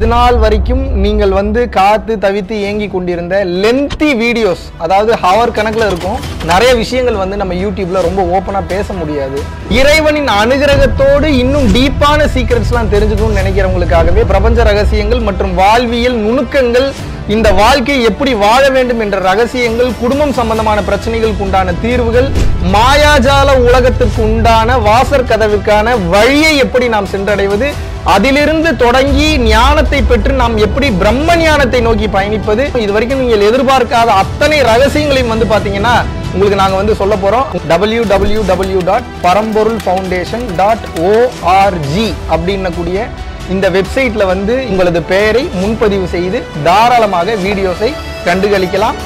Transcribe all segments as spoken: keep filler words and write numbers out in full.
நாள் வரைக்கும் நீங்கள் வந்து காத்து தவித்து ஏங்கி கொண்டிருந்த லென்த்தி வீடியோஸ், அதாவது ஹவர் கணக்குல இருக்கும் நிறைய விஷயங்கள் வந்து நம்ம யூடியூப்ல ரொம்ப ஓப்பனா பேச முடியாது. இறைவனின் அனுகிரகத்தோடு இன்னும் டீப்பான சீக்ரெட்ஸ்லாம் தெரிஞ்சுக்கணும்னு நினைக்கிறவங்களுக்காகவே பிரபஞ்ச ரகசியங்கள் மற்றும் வாழ்வியல் நுணுக்கங்கள், இந்த வாழ்க்கையை எப்படி வாழ வேண்டும் என்ற ரகசியங்கள், குடும்பம் சம்பந்தமான பிரச்சனைகளுக்கு உண்டான தீர்வுகள், மாயாஜால உலகத்திற்கு உண்டான வாசற் கதவிற்கான வழியை எப்படி நாம் சென்றடைவது, அதிலிருந்து தொடங்கி ஞானத்தை பெற்று நாம் எப்படி பிரம்ம ஞானத்தை நோக்கி பயணிப்பது, இது வரைக்கும் நீங்கள் எதிர்பார்க்காத அத்தனை ரகசியங்களையும் வந்து பாத்தீங்கன்னா உங்களுக்கு நாங்க வந்து சொல்ல போறோம். W W W dot Paramporul foundation dot O R G அப்படின்ன கூடிய இந்த வெப்சைட்ல வந்து உங்களது பெயரை முன்பதிவு செய்து தாராளமாக வீடியோஸை கண்டுகளிக்கலாம்.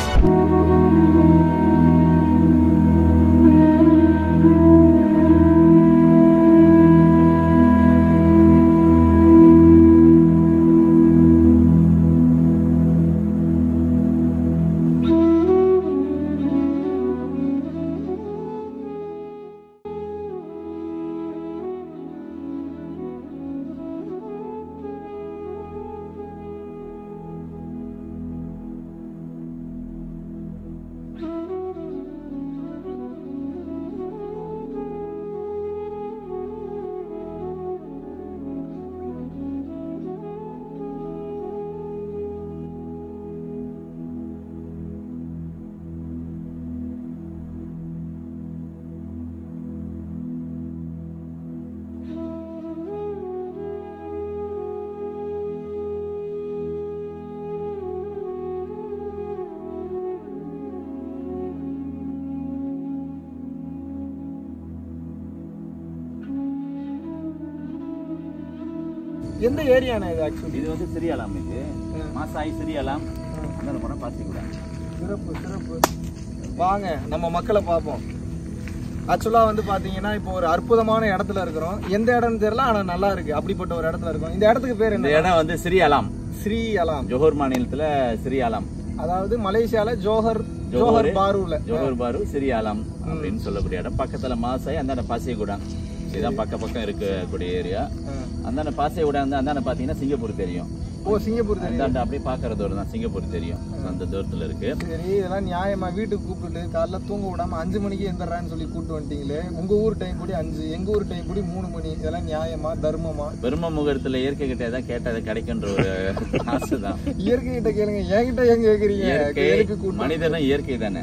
எந்த ஏரியானா இது? ஆக்சுவலி இது வந்து சிறியாலாம், இது மாசாய் சிறியாலாம். அந்த போனா பாசிக்கூட சிறப்பு சிறப்பு. வாங்க நம்ம மக்களை பார்ப்போம். ஆக்சுவலா வந்து பாத்தீங்கன்னா இப்போ ஒரு அற்புதமான இடத்துல இருக்கிறோம். எந்த இடம்னு தெரியல, ஆனா நல்லா இருக்கு. அப்படிப்பட்ட ஒரு இடத்துல இருக்கோம். இந்த இடத்துக்கு பேர் என்ன? இந்த இடம் வந்து சிறியாலாம். சிறியாலாம் ஜோஹர் மாநிலத்துல சிறியாலாம், அதாவது மலேசியால ஜோஹர் ஜோஹர் பாருல ஜோஹர் பாரு சிறியாலாம் அப்படின்னு சொல்லக்கூடிய இடம். பக்கத்துல மாசாய், அந்த பாசிக்கூடம், இதுதான் பக்க பக்கம் இருக்கக்கூடிய ஏரியா. அந்த பாசையோட வந்து அந்த பாத்தீங்கன்னா சிங்கப்பூர் தெரியும். ஓ, சிங்கப்பூர் தெரியும். அப்படியே பாக்குற தூரம் தான் சிங்கப்பூர் தெரியும். அந்த தூரத்துல இருக்கு. சரி, இதெல்லாம் நியாயமா? வீட்டுக்கு கூப்பிட்டு காலைல தூங்க விடாம அஞ்சு மணிக்கு எந்திரான்னு சொல்லி கூப்பிட்டு வந்துட்டீங்களே. உங்க ஊர் டைம் கூடி அஞ்சு, எங்க ஊர் டைம் கூடி மூணு மணி. இதெல்லாம் நியாயமா, தர்மமா? பெரும முகூர்த்தத்துல இயற்கை கிட்ட தான் கேட்டதை கிடைக்கின்ற ஒரு ஆசைதான். இயற்கை கிட்ட கேளுங்க, என்கிட்ட ஏன் கேக்குறீங்க? மனிதனும் இயற்கை தானே,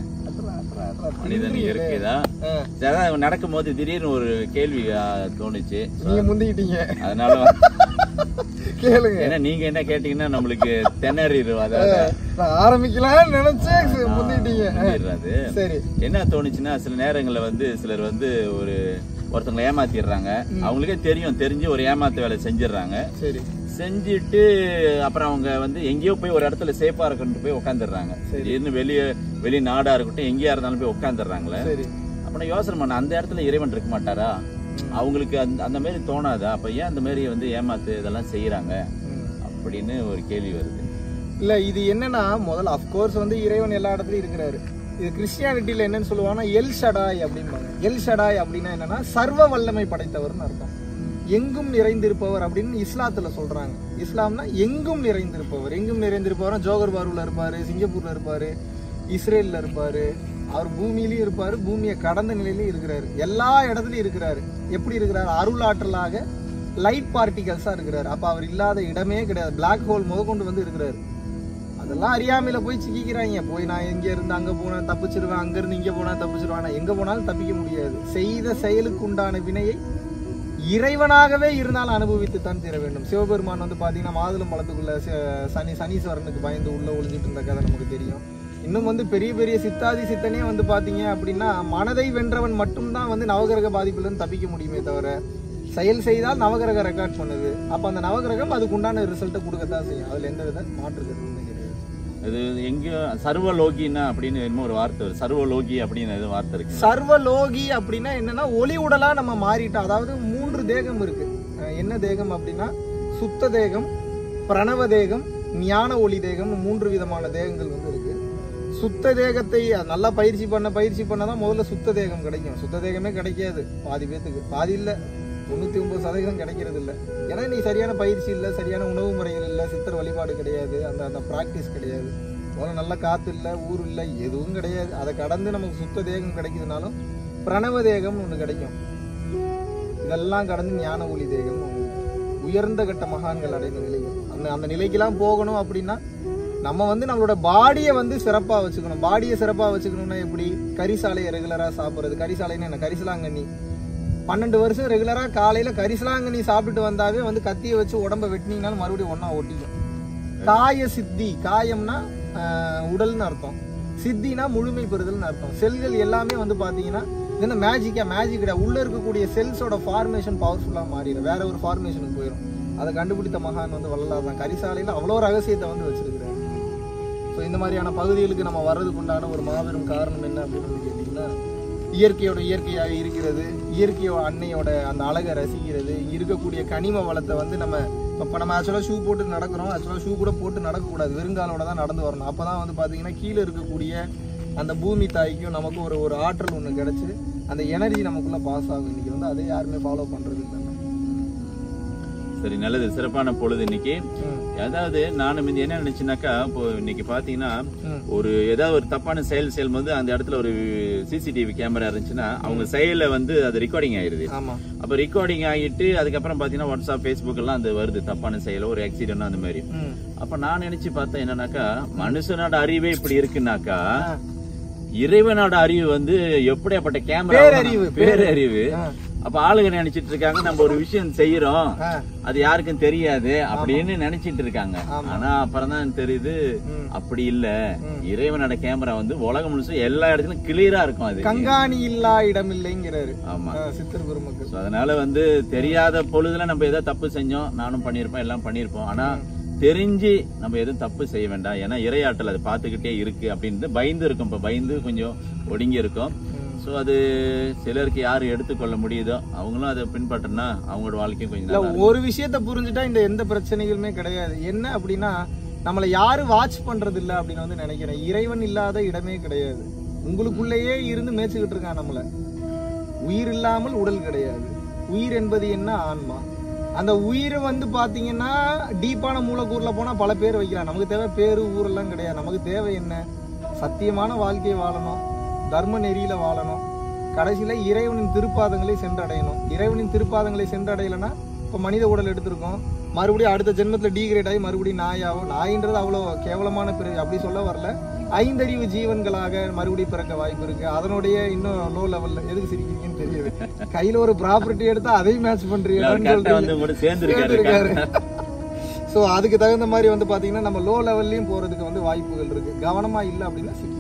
மனிதன் இயற்கை தான். நடக்கும் போது திடீர்னு ஒரு கேள்வி தோணுச்சு, நீங்க முந்திக்கிட்டீங்க, அதனால கேளுங்க. ஏன்னா நீங்க என்ன கேட்டீங்கன்னா நம்மளுக்கு திணறிடும். ஆரம்பிக்கலாம் நினைச்சேன், முந்திக்கிட்டீங்க. சரி, என்ன தோணுச்சுன்னா சில நேரங்கள்ல வந்து சிலர் வந்து ஒரு ஒருத்தவங்களை ஏமாத்திடுறாங்க. அவங்களுக்கே தெரியும், தெரிஞ்சு ஒரு ஏமாத்து வேலை செஞ்சிடறாங்க. சரி, செஞ்சுட்டு அப்புறம் அவங்க வந்து எங்கேயோ போய் ஒரு இடத்துல சேஃபா இருக்கணும் போய் உட்காந்துடுறாங்க. திடீர்னு வெளியே வெளிநாடா இருக்கட்டும் எங்கேயா இருந்தாலும் போய் உட்காந்துடுறாங்களே. அப்புறம் யோசனை பண்ண, அந்த இடத்துல இறைவன் இருக்க மாட்டாரா? அவங்களுக்கு அந்த அந்த மாதிரி தோணாதா? அப்ப ஏன் அந்த மாதிரி வந்து ஏமாத்து இதெல்லாம் செய்யறாங்க அப்படின்னு ஒரு கேள்வி வருது. இல்ல, இது என்னன்னா, முதல்ல அப்கோர்ஸ் வந்து இறைவன் எல்லா இடத்துலயும் இருக்கிறாரு. இது கிறிஸ்டியானிட்டியில என்னன்னு சொல்லுவாங்கன்னா எல் ஷடாய் அப்படிம்பாங்க. எல் ஷடாய் அப்படின்னா என்னன்னா சர்வ வல்லமை படைத்தவர்னு அர்த்தம். எங்கும் நிறைந்திருப்பவர் அப்படின்னு இஸ்லாத்துல சொல்றாங்க. இஸ்லாம்னா எங்கும் நிறைந்திருப்பவர். எங்கும் நிறைந்திருப்பவர் ஜோகர் பாருல இருப்பாரு, சிங்கப்பூர்ல இருப்பாரு, இஸ்ரேல்ல இருப்பாரு, அவர் பூமியிலயும் இருப்பாரு, பூமியை கடந்த நிலையிலயும் இருக்கிறாரு, எல்லா இடத்துலயும் இருக்கிறாரு. எப்படி இருக்கிறாரு? அருள் ஆற்றலாக லைட் பார்ட்டிகல்ஸா இருக்கிறாரு. அப்ப அவர் இல்லாத இடமே கிடையாது. பிளாக் ஹோல் முத கொண்டு வந்து இருக்கிறாரு. அதெல்லாம் அறியாமையில போய் சிக்கிக்கிறாங்க. போய் நான் எங்க இருந்து அங்க போனேன் தப்பிச்சிருவேன், அங்க இருந்து இங்க போனா தப்பிச்சிருவேன். எங்க போனாலும் தப்பிக்க முடியாது. செய்த செயலுக்கு உண்டான வினையை இறைவனாகவே இருந்தாலும் அனுபவித்து தான் தீர வேண்டும். சிவபெருமான் வந்து பாத்தீங்கன்னா மாதுளம் பழத்துக்குள்ள சனி சனீஸ்வரனுக்கு பயந்து உள்ள ஒளிஞ்சிட்டு இருந்த கதை நமக்கு தெரியும். இன்னும் வந்து பெரிய பெரிய சித்தாதி சித்தனே வந்து பாத்தீங்க அப்படின்னா மனதை வென்றவன் மட்டும்தான் வந்து நவகிரக பாதிப்புல இருந்து தப்பிக்க முடியுமே தவிர, செயல் செய்தால் நவகிரகம் ரெக்கார்ட் பண்ணுது. அப்ப அந்த நவகிரகம் அதுக்கு உண்டான ரிசல்ட்டை கொடுக்கத்தான் செய்யும். அதுல எந்த வித மாற்று கருத்து கிடையாது. அது எங்கேயோ சர்வலோகினா அப்படின்னு என்ன ஒரு வார்த்தை வருது. சர்வலோகி அப்படின்னு எதுவும் வார்த்தை இருக்கு. சர்வலோகி அப்படின்னா என்னன்னா ஒளி உடலா நம்ம மாறிட்டோம். அதாவது மூன்று தேகம் இருக்கு. என்ன தேகம் அப்படின்னா சுத்த தேகம், பிரணவ தேகம், ஞான ஒளி தேகம், மூன்று விதமான தேகங்கள் வந்து இருக்கு. சுத்த தேகத்தை நல்லா பயிற்சி பண்ண பயிற்சி பண்ணதான் முதல்ல சுத்த தேகம் கிடைக்கும். சுத்த தேகமே கிடைக்காது பாதி பேத்துக்கு. பாதி இல்ல தொண்ணூத்தி ஒன்பது சதவீதம் கிடைக்கிறது இல்லை. ஏன்னா நீ சரியான பயிற்சி இல்லை, சரியான உணவு முறைகள் இல்லை, சித்தர் வழிபாடு கிடையாது, அந்த அந்த ப்ராக்டிஸ் கிடையாது, முதல்ல நல்ல காற்று இல்லை, ஊர் இல்லை, எதுவும் கிடையாது. அதை கடந்து நமக்கு சுத்த தேகம் கிடைக்குதுனாலும் பிரணவ தேகம்னு ஒன்று கிடைக்கும். இதெல்லாம் கடந்து ஞான ஒளி தேகம் உயர்ந்த கட்ட மகான்கள் அடைந்த நிலைகள். அந்த அந்த நிலைக்கெல்லாம் போகணும் அப்படின்னா நம்ம வந்து நம்மளோட பாடியை வந்து சிறப்பாக வச்சுக்கணும். பாடியை சிறப்பாக வச்சுக்கணும்னா எப்படி? கரிசாலையை ரெகுலராக சாப்பிட்றது. கரிசாலைன்னு என்ன? கரிசலாங்கண்ணி. பன்னெண்டு வருஷம் ரெகுலராக காலையில் கரிசலாங்கண்ணி சாப்பிட்டுட்டு வந்தாவே வந்து கத்தியை வச்சு உடம்பை வெட்டினீங்கனாலும் மறுபடியும் ஒன்றா ஒட்டிக்கும். காய சித்தி, காயம்னா உடல்னு அர்த்தம், சித்தினா முழுமை பெறுதல்னு அர்த்தம். செல்கள் எல்லாமே வந்து பார்த்தீங்கன்னா இது என்ன மேஜிக்கா? மேஜிக் கிடையாது. உள்ளே இருக்கக்கூடிய செல்ஸோட ஃபார்மேஷன் பவர்ஃபுல்லாக மாறிடும், வேற ஒரு ஃபார்மேஷனுக்கு போயிடும். அதை கண்டுபிடித்த மகான் வந்து வள்ளலார் தான். கரிசாலையில் அவ்வளோ ரகசியத்தை வந்து வச்சிருக்கிறாரு. ஸோ இந்த மாதிரியான பகுதிகளுக்கு நம்ம வர்றதுக்கு உண்டான ஒரு மாபெரும் காரணம் என்ன அப்படின்னு வந்து கேட்டிங்கன்னா, இயற்கையோட இயற்கையாக இருக்கிறது, இயற்கையோட அன்னையோட அந்த அழகை ரசிக்கிறது, இருக்கக்கூடிய கனிம வளத்தை வந்து நம்ம இப்போ நம்ம ஆக்சுவலாக ஷூ போட்டு நடக்கிறோம். ஆக்சுவலாக ஷூ கூட போட்டு நடக்கக்கூடாது, வெறுங்காலோட தான் நடந்து வரணும். அப்போ தான் வந்து பார்த்தீங்கன்னா கீழே இருக்கக்கூடிய அந்த பூமி தாய்க்கும் நமக்கு ஒரு ஒரு ஆற்றல் ஒன்று கிடச்சி அந்த எனர்ஜி நமக்குள்ளே பாஸ் ஆகும். இன்னைக்கு வந்து அதை யாருமே ஃபாலோ பண்ணுறது இல்லை. சரி, நல்லது, சிறப்பான பொழுது இன்னைக்கு. அதாவது நானும் இது என்ன நினைச்சுனாக்கா, இப்போ இன்னைக்கு பாத்தீங்கன்னா ஒரு ஏதாவது ஒரு தப்பான செயல் செயல் வந்து அந்த இடத்துல ஒரு சிசிடிவி கேமரா இருந்துச்சுன்னா அவங்க செயல வந்து அது ரெக்கார்டிங் ஆயிருது. அப்ப ரெக்கார்டிங் ஆகிட்டு அதுக்கப்புறம் பாத்தீங்கன்னா வாட்ஸ்அப், பேஸ்புக் எல்லாம் அது வருது, தப்பான செயல ஒரு ஆக்சிடென்ட் அந்த மாதிரி. அப்ப நான் நினைச்சு பார்த்தேன் என்னன்னாக்கா, மனுஷனோட அறிவே இப்படி இருக்குனாக்கா இறைவனோட அறிவு வந்து எப்படியாப்பட்ட கேமரா, பேரறிவு. அப்ப ஆளுங்க நினைச்சிட்டு இருக்காங்க நம்ம ஒரு விஷயம் செய்யறோம் அது யாருக்கும் தெரியாது அப்படின்னு நினைச்சிட்டு இருக்காங்க. ஆனா அப்புறம் தான் தெரியுது அப்படி இல்ல. இறைவனோட கேமரா வந்து உலகம் முழுசும் எல்லா இடத்துலயும் கிளியரா இருக்கும். அது கண்காணி இல்லா இடம் இல்லைங்கிறாரு. ஆமா, சித்தர் பெருமக்கள். அதனால வந்து தெரியாத பொழுதுல நம்ம ஏதோ தப்பு செஞ்சோம், நானும் பண்ணிருப்போம், எல்லாம் பண்ணிருப்போம். ஆனா தெரிஞ்சு நம்ம எதுவும் தப்பு செய்ய வேண்டாம், ஏன்னா இறையாற்றல் அதை பார்த்துக்கிட்டே இருக்கு அப்படின்னு பயந்து இருக்கும். இப்ப பயந்து கொஞ்சம் ஒடுங்கி இருக்கும். ஸோ அது சிலருக்கு யாரு எடுத்துக்கொள்ள முடியுதோ அவங்களும் அதை பின்பற்றினா அவங்களோட வாழ்க்கையும் கொஞ்சம் ஒரு விஷயத்த புரிஞ்சுட்டா இந்த எந்த பிரச்சனைகளுமே கிடையாது. என்ன அப்படின்னா நம்மளை யாரு வாட்ச் பண்றது இல்லை அப்படின்னு வந்து நினைக்கிறேன். இறைவன் இல்லாத இடமே கிடையாது. உங்களுக்குள்ளேயே இருந்து மேய்ச்சிக்கிட்டு இருக்கான் நம்மள. உயிர் இல்லாமல் உடல் கிடையாது. உயிர் என்பது என்ன? ஆன்மா. அந்த உயிரை வந்து பாத்தீங்கன்னா டீப்பான மூலக்கூறுல போனா பல பேர் வைக்கலாம். நமக்கு தேவை பேரு ஊரெல்லாம் கிடையாது. நமக்கு தேவை என்ன? சத்தியமான வாழ்க்கையை வாழணும், தர்ம நெறியில வாழணும், கடைசியில இறைவனின் திருப்பாதங்களை சென்றடையணும். இறைவனின் திருப்பாதங்களை சென்றடையலைன்னா இப்போ மனித உடல் எடுத்திருக்கோம், மறுபடியும் அடுத்த ஜென்மத்தில் டீகிரேட் ஆகி மறுபடியும் நாயாகும். நாயின்றது அவ்வளோ கேவலமான பிறகு அப்படி சொல்ல வரல. ஐந்தறிவு ஜீவன்களாக மறுபடியும் பிறக்க வாய்ப்பு இருக்கு. அதனுடைய இன்னும் லோ லெவல்ல. எதுக்கு சிரிக்கிறீங்கன்னு தெரியல. கையில ஒரு ப்ராப்பர்ட்டி எடுத்தா அதையும் மேட்ச் பண்றீங்க. ஸோ அதுக்கு தகுந்த மாதிரி வந்து பாத்தீங்கன்னா நம்ம லோ லெவல்லையும் போறதுக்கு வந்து வாய்ப்புகள் இருக்கு. கவனமா இல்லை அப்படின்னா சிக்கிக்கும்.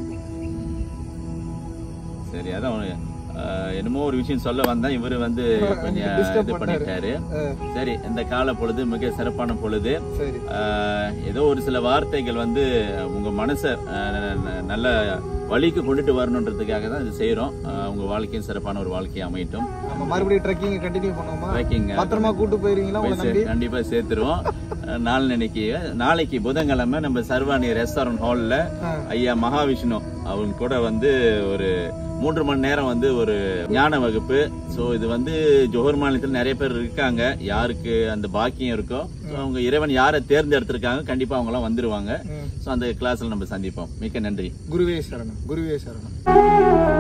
சரி, அதான் என்னமோ ஒரு விஷயம் சொல்ல வந்தா இவரு வந்து கொஞ்சம் இது பண்ணிட்டாரு. சரி, இந்த கால பொழுது மிக சிறப்பான பொழுது. ஏதோ ஒரு சில வார்த்தைகள் வந்து உங்க மனச நல்ல வழிக்கு கொண்டுட்டு வரணுன்றதுக்காக தான் இது செய்யறோம். உங்க வாழ்க்கையும் சிறப்பான ஒரு வாழ்க்கையை அமையட்டும். மறுபடியும் ட்ரெக்கிங் கண்டினியூ பண்ணுவோமா? ட்ரெக்கிங் பத்திரமா கூட்டு போயிருவீங்களா? கண்டிப்பா சேர்த்துருவோம். நாளைக்கு நாளைக்கு புதன்கிழமை நம்ம சர்வாணி ரெஸ்டாரண்ட் ஹால்ல ஐயா மகாவிஷ்ணு அவங்க கூட வந்து ஒரு மூன்று மணி நேரம் வந்து ஒரு ஞான வகுப்பு. சோ இது வந்து ஜோஹர் மாநிலத்தில் நிறைய பேர் இருக்காங்க. யாருக்கு அந்த பாக்கியம் இருக்கோ அவங்க இறைவன் யாரை தேர்ந்தெடுத்திருக்காங்க கண்டிப்பா அவங்க எல்லாம் வந்துருவாங்க. சோ அந்த கிளாஸ்ல நம்ம சந்திப்போம். மிக்க நன்றி. குருவே சரணம். குருவே சரணம்.